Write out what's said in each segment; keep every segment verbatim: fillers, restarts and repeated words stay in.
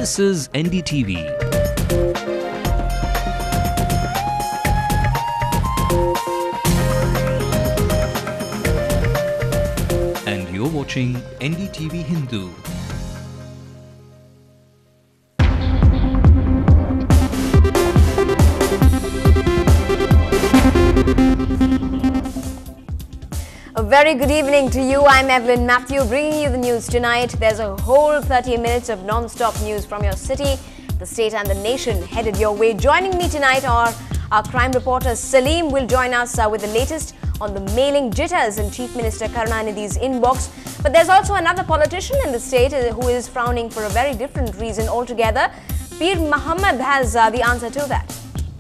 This is N D T V. And you're watching N D T V Hindu. A very good evening to you. I'm Evelyn Matthew bringing you the news tonight. There's a whole thirty minutes of non-stop news from your city, the state and the nation headed your way. Joining me tonight are our crime reporter Salim will join us uh, with the latest on the mailing jitters in Chief Minister Karunanidhi's inbox. But there's also another politician in the state uh, who is frowning for a very different reason altogether. Peer Muhammad has uh, the answer to that.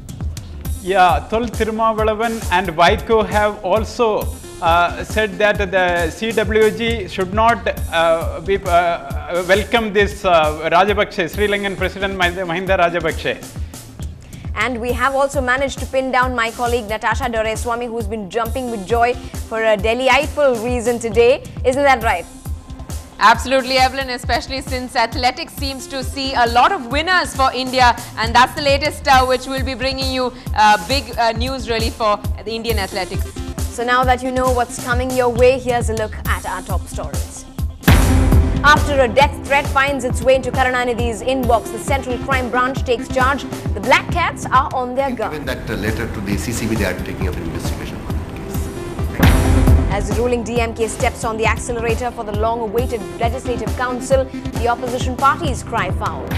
Yeah, Thol Thirumavalavan and Vaiko have also uh, said that the C W G should not uh, be, uh, welcome this uh, Rajapakse, Sri Lankan President Mahinda Rajapakse. And we have also managed to pin down my colleague Natasha Doreswamy, who's been jumping with joy for a delightful reason today. Isn't that right? Absolutely, Evelyn, especially since athletics seems to see a lot of winners for India, and that's the latest uh, which will be bringing you uh, big uh, news really for the Indian athletics. So now that you know what's coming your way, here's a look at our top stories. After a death threat finds its way into Karunanidhi's inbox, the Central Crime Branch takes charge. The Black Cats are on their guard. Given that uh, letter to the C C B, they are taking up an investigation on that case. As the ruling D M K steps on the accelerator for the long-awaited Legislative Council, the opposition parties cry foul.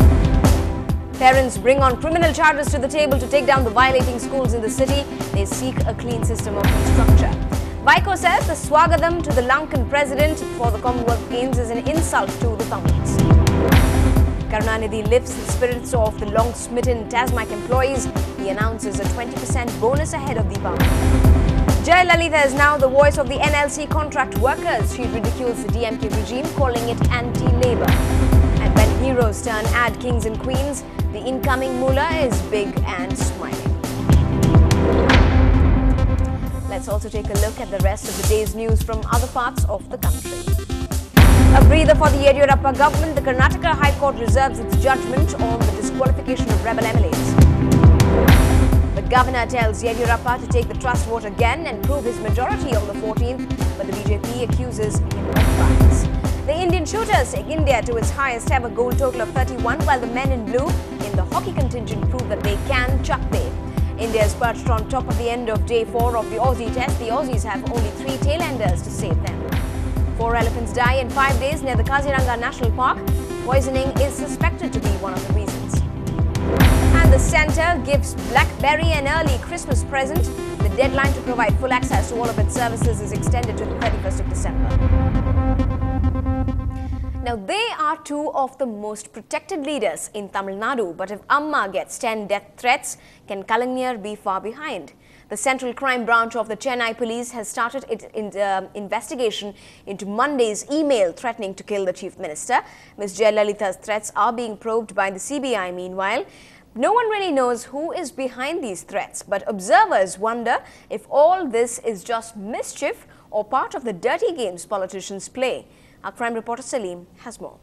Parents bring on criminal charges to the table to take down the violating schools in the city. They seek a clean system of structure. Vaiko says the Swagatham to the Lankan president for the Commonwealth Games is an insult to the Tamils. Karunanidhi lifts the spirits of the long-smitten TASMAC employees. He announces a twenty percent bonus ahead of Deepavali. Jayalalitha is now the voice of the N L C contract workers. She ridicules the D M K regime, calling it anti-labour. And when heroes turn ad kings and queens, the incoming mullah is big and smiling. Let's also take a look at the rest of the day's news from other parts of the country. A breather for the Yediyurappa government. The Karnataka High Court reserves its judgment on the disqualification of rebel M L As. The governor tells Yediyurappa to take the trust vote again and prove his majority on the fourteenth, but the B J P accuses him of bias. The Indian shooters take India to its highest ever goal total of thirty-one, while the men in blue in the hockey contingent prove that they can chuck Dave. India is perched on top of the end of day four of the Aussie test. The Aussies have only three tailenders to save them. Four elephants die in five days near the Kaziranga National Park. Poisoning is suspected to be one of the reasons. And the centre gives BlackBerry an early Christmas present. The deadline to provide full access to all of its services is extended to the thirty-first of December. Now, they are two of the most protected leaders in Tamil Nadu, but if Amma gets ten death threats, can Kalaignar be far behind? The Central Crime Branch of the Chennai Police has started its in, uh, investigation into Monday's email threatening to kill the Chief Minister. Miz Jayalalitha's threats are being probed by the C B I. Meanwhile, no one really knows who is behind these threats, but observers wonder if all this is just mischief or part of the dirty games politicians play. Our crime reporter Salim has more.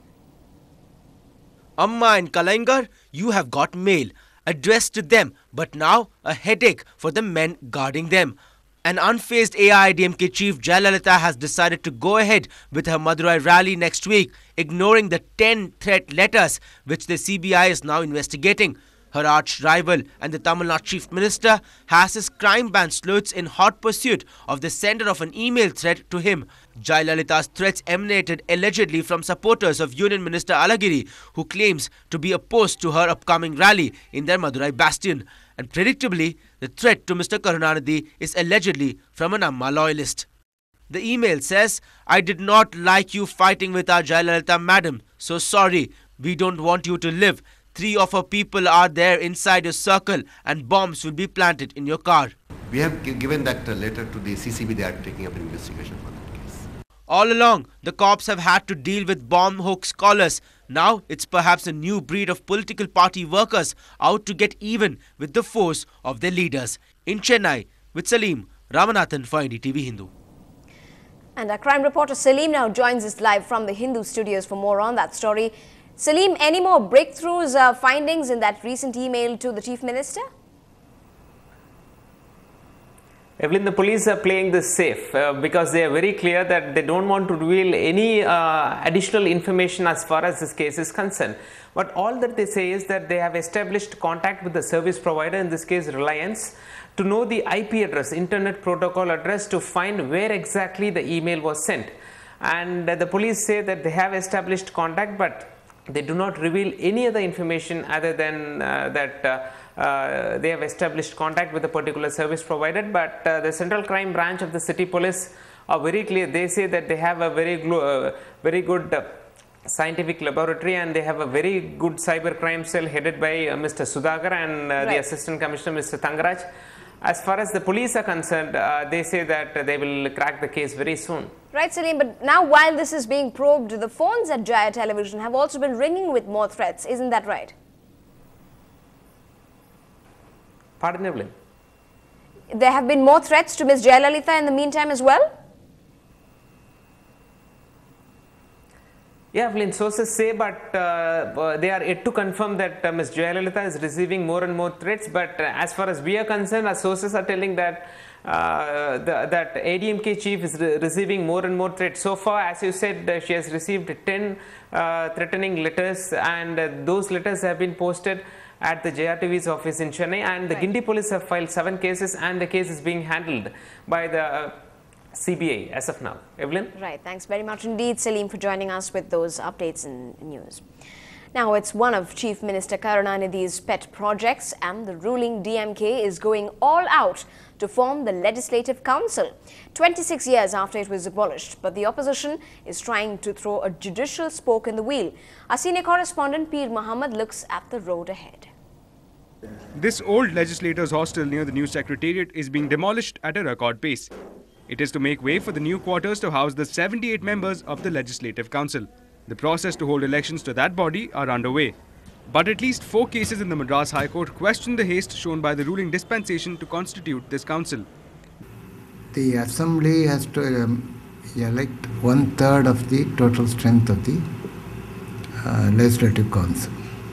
Amma and Kalaignar, you have got mail addressed to them, but now a headache for the men guarding them. An unfazed A I A D M K chief Jayalalitha has decided to go ahead with her Madurai rally next week, ignoring the ten threat letters which the C B I is now investigating. Her arch rival and the Tamil Nadu Chief Minister has his crime ban sleuths in hot pursuit of the sender of an email threat to him. Jayalalitha's threats emanated allegedly from supporters of Union Minister Alagiri, who claims to be opposed to her upcoming rally in their Madurai bastion. And predictably, the threat to Mister Karunanidhi is allegedly from an Amma loyalist. The email says, "I did not like you fighting with our Jayalalitha madam, so sorry, we don't want you to live. Three of our people are there inside your circle and bombs will be planted in your car." We have given that uh, letter to the C C B. They are taking up an investigation on that case. All along, the cops have had to deal with bomb hoax scholars. Now, it's perhaps a new breed of political party workers out to get even with the force of their leaders. In Chennai, with Salim Ramanathan for N D T V Hindu. And our crime reporter Salim now joins us live from the Hindu studios for more on that story. Salim, any more breakthroughs, uh, findings in that recent email to the Chief Minister? Evelyn, the police are playing this safe uh, because they are very clear that they don't want to reveal any uh, additional information as far as this case is concerned. But all that they say is that they have established contact with the service provider, in this case Reliance, to know the I P address, Internet Protocol address, to find where exactly the email was sent. And uh, the police say that they have established contact, but they do not reveal any other information other than uh, that uh, uh, they have established contact with a particular service provider. But uh, the Central Crime Branch of the City Police are very clear. They say that they have a very, uh, very good uh, scientific laboratory, and they have a very good cyber crime cell headed by uh, Mister Sudhakar and uh, right. the Assistant Commissioner Mister Thangaraj. As far as the police are concerned, uh, they say that uh, they will crack the case very soon. Right, Salim, but now while this is being probed, the phones at Jaya Television have also been ringing with more threats. Isn't that right? Pardon, Evelyn? There have been more threats to Miz Jayalalitha in the meantime as well? Yeah, Evelyn, sources say, but uh, they are yet to confirm that uh, Miz Jayalalitha is receiving more and more threats. But uh, as far as we are concerned, our sources are telling that uh, the, that A D M K chief is re receiving more and more threats. So far, as you said, uh, she has received ten uh, threatening letters, and uh, those letters have been posted at the J R T V's office in Chennai, and the right. Guindy police have filed seven cases, and the case is being handled by the uh, C B I as of now. Evelyn? Right. Thanks very much indeed, Salim, for joining us with those updates and news. Now, it's one of Chief Minister Karunanidhi's pet projects, and the ruling D M K is going all out to form the Legislative Council, twenty-six years after it was abolished. But the opposition is trying to throw a judicial spoke in the wheel. Our senior correspondent Peer Muhammad looks at the road ahead. This old legislators' hostel near the new secretariat is being demolished at a record pace. It is to make way for the new quarters to house the seventy-eight members of the Legislative Council. The process to hold elections to that body are underway. But at least four cases in the Madras High Court question the haste shown by the ruling dispensation to constitute this council. The Assembly has to um, elect one-third of the total strength of the uh, Legislative Council.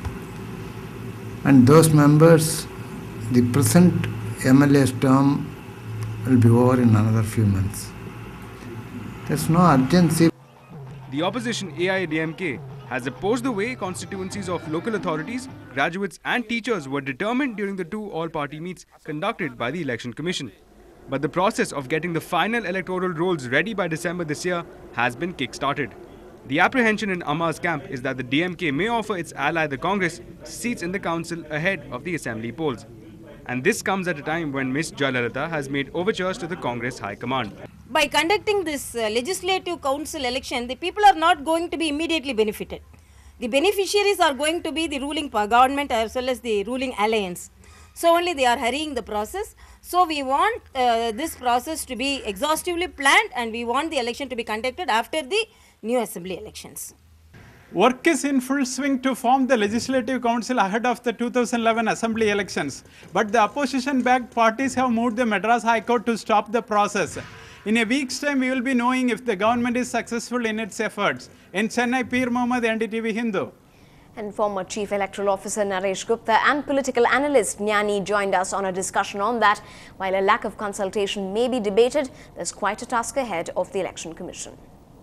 And those members, the present M L A's term will be over in another few months. There's no urgency. The opposition A I A D M K has opposed the way constituencies of local authorities, graduates and teachers were determined during the two all-party meets conducted by the Election Commission. But the process of getting the final electoral rolls ready by December this year has been kick-started. The apprehension in Amma's camp is that the D M K may offer its ally, the Congress, seats in the council ahead of the assembly polls. And this comes at a time when Miz Jayalalitha has made overtures to the Congress High Command. By conducting this uh, Legislative Council election, the people are not going to be immediately benefited. The beneficiaries are going to be the ruling government as well as the ruling alliance. So only they are hurrying the process. So we want uh, this process to be exhaustively planned, and we want the election to be conducted after the new assembly elections. Work is in full swing to form the Legislative Council ahead of the two thousand eleven assembly elections. But the opposition-backed parties have moved the Madras High Court to stop the process. In a week's time, we will be knowing if the government is successful in its efforts. In Chennai, Peer Muhammad, N D T V Hindu. And former Chief Electoral Officer Naresh Gupta and political analyst Jnani joined us on a discussion on that. While a lack of consultation may be debated, there's quite a task ahead of the Election Commission.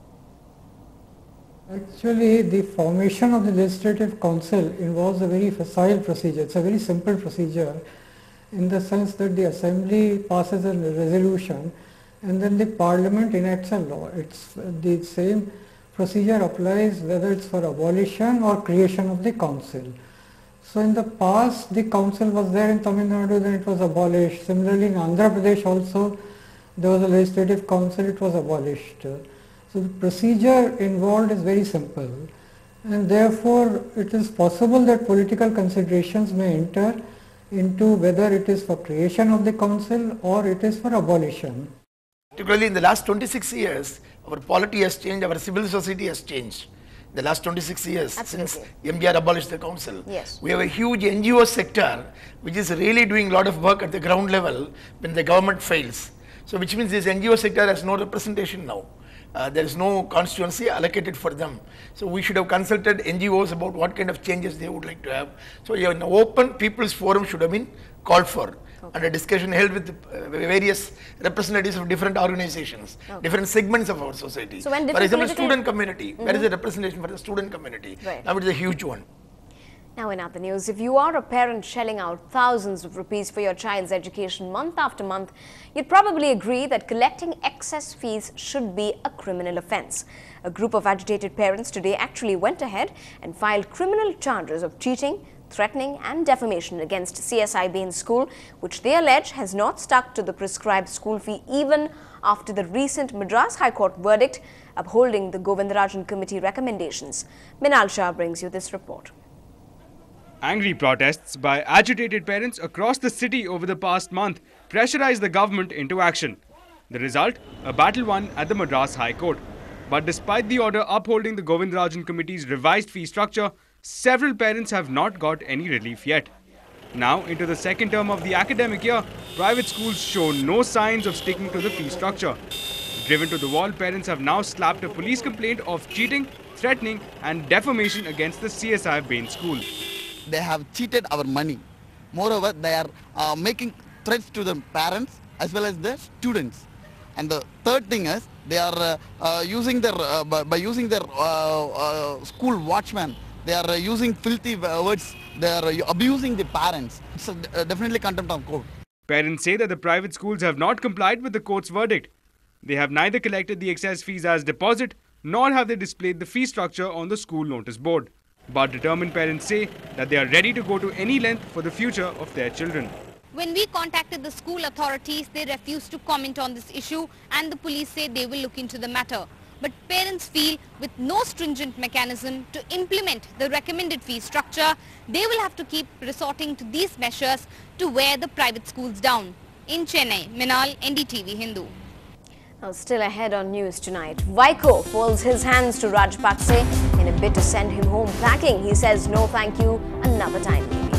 Actually, the formation of the Legislative Council involves a very facile procedure. It's a very simple procedure in the sense that the Assembly passes a resolution and then the Parliament enacts a law. It's the same procedure applies whether it's for abolition or creation of the council. So in the past, the council was there in Tamil Nadu, then it was abolished. Similarly, in Andhra Pradesh also, there was a Legislative Council, it was abolished. So the procedure involved is very simple, and therefore it is possible that political considerations may enter into whether it is for creation of the council or it is for abolition. Particularly in the last twenty-six years, our polity has changed, our civil society has changed. The last twenty-six years Absolutely. Since M B R abolished the council. Yes. We have a huge N G O sector which is really doing a lot of work at the ground level when the government fails. So which means this N G O sector has no representation now. Uh, there is no constituency allocated for them. So we should have consulted N G Os about what kind of changes they would like to have. So yeah, an open people's forum should have been called for. Okay. And a discussion held with uh, various representatives of different organizations, okay. different segments of our society. So when for example, student community, mm-hmm. where is the representation for the student community? Right. Now it is a huge one. Now in other news, if you are a parent shelling out thousands of rupees for your child's education month after month, you'd probably agree that collecting excess fees should be a criminal offence. A group of agitated parents today actually went ahead and filed criminal charges of cheating, threatening and defamation against C S I Bain School, which they allege has not stuck to the prescribed school fee even after the recent Madras High Court verdict upholding the Govindarajan Committee recommendations. Minal Shah brings you this report. Angry protests by agitated parents across the city over the past month pressurized the government into action. The result, a battle won at the Madras High Court. But despite the order upholding the Govindarajan Committee's revised fee structure, several parents have not got any relief yet. Now, into the second term of the academic year, private schools show no signs of sticking to the fee structure. Driven to the wall, parents have now slapped a police complaint of cheating, threatening and defamation against the C S I Bain School. They have cheated our money. Moreover, they are uh, making threats to the parents as well as the students. And the third thing is they are uh, uh, using their uh, by, by using their uh, uh, school watchman. They are uh, using filthy words. They are uh, abusing the parents. It's uh, definitely contempt of court. Parents say that the private schools have not complied with the court's verdict. They have neither collected the excess fees as deposit, nor have they displayed the fee structure on the school notice board. But determined parents say that they are ready to go to any length for the future of their children. When we contacted the school authorities, they refused to comment on this issue and the police say they will look into the matter. But parents feel with no stringent mechanism to implement the recommended fee structure, they will have to keep resorting to these measures to wear the private schools down. In Chennai, Minal, N D T V Hindu. Now, still ahead on news tonight, Vaiko folds his hands to Rajapakse in a bid to send him home packing. He says no thank you, another time maybe.